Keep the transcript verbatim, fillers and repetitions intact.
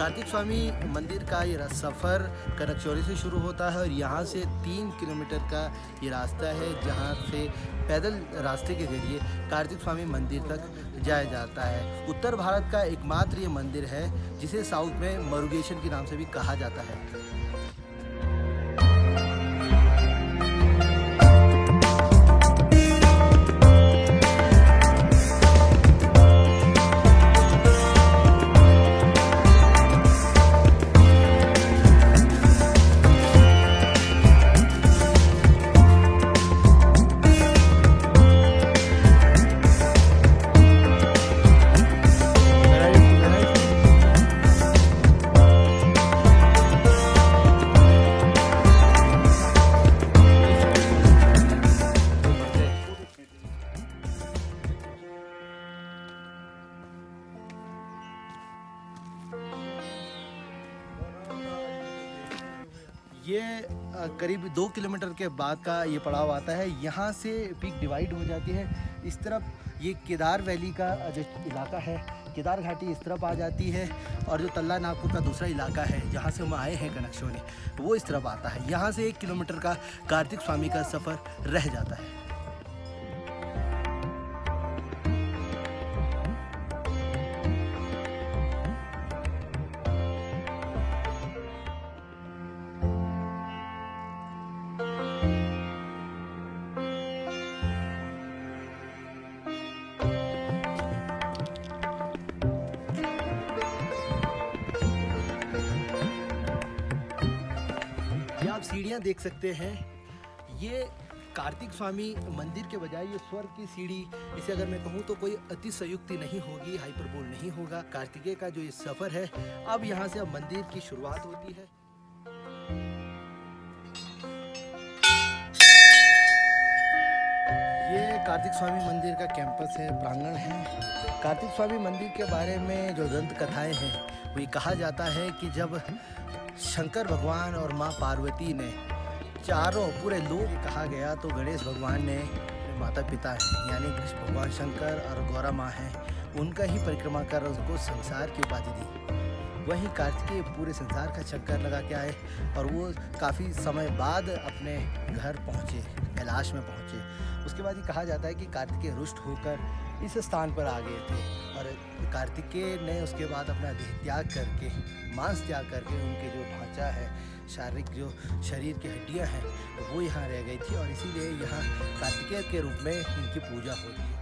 कार्तिक स्वामी मंदिर का ये सफ़र कनकचौरी से शुरू होता है और यहाँ से तीन किलोमीटर का ये रास्ता है जहाँ से पैदल रास्ते के ज़रिए कार्तिक स्वामी मंदिर तक जाया जाता है। उत्तर भारत का एकमात्र ये मंदिर है जिसे साउथ में मरुगेशन के नाम से भी कहा जाता है। ये करीब दो किलोमीटर के बाद का ये पड़ाव आता है। यहाँ से पीक डिवाइड हो जाती है। इस तरफ ये केदार वैली का जो इलाका है, केदार घाटी इस तरफ आ जाती है और जो तल्ला नागपुर का दूसरा इलाका है जहाँ से हम आए हैं कनकचौरी, वो इस तरफ आता है। यहाँ से एक किलोमीटर का कार्तिक स्वामी का सफ़र रह जाता है। आप सीढ़ियाँ देख सकते हैं। ये कार्तिक स्वामी मंदिर के बजाय ये स्वर्ग की सीढ़ी, इसे अगर मैं कहूँ तो कोई अतिशयोक्ति नहीं होगी, हाइपरबोल नहीं होगा। कार्तिकेय का जो ये सफ़र है, अब यहाँ से अब मंदिर की शुरुआत होती है। ये कार्तिक स्वामी मंदिर का कैंपस है, प्रांगण है। कार्तिक स्वामी मंदिर के बारे में जो दंत कथाएं हैं, वो ये कहा जाता है कि जब शंकर भगवान और माँ पार्वती ने चारों पूरे लोग कहा गया तो गणेश भगवान ने माता पिता हैं यानी कृष्ण भगवान शंकर और गौरा माँ हैं, उनका ही परिक्रमा कर उसको संसार की उपाधि दी। वहीं कार्तिकेय पूरे संसार का चक्कर लगा के आए और वो काफ़ी समय बाद अपने घर पहुँचे, कैलाश में पहुँचे। उसके बाद ये कहा जाता है कि कार्तिकेय रुष्ट होकर इस स्थान पर आ गए थे और कार्तिकेय ने उसके बाद अपना देह त्याग करके, मांस त्याग करके, उनके जो ढांचा है, शारीरिक जो शरीर की हड्डियां हैं, वो यहाँ रह गई थी और इसीलिए यहाँ कार्तिकेय के रूप में इनकी पूजा होती है।